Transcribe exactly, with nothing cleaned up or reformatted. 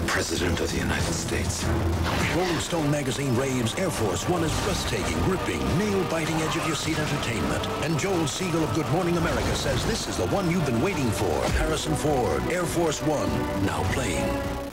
President of the United States. Rolling Stone magazine raves Air Force One is breathtaking, gripping, nail-biting edge-of-your-seat entertainment. And Joel Siegel of Good Morning America says this is the one you've been waiting for. Harrison Ford, Air Force One, now playing.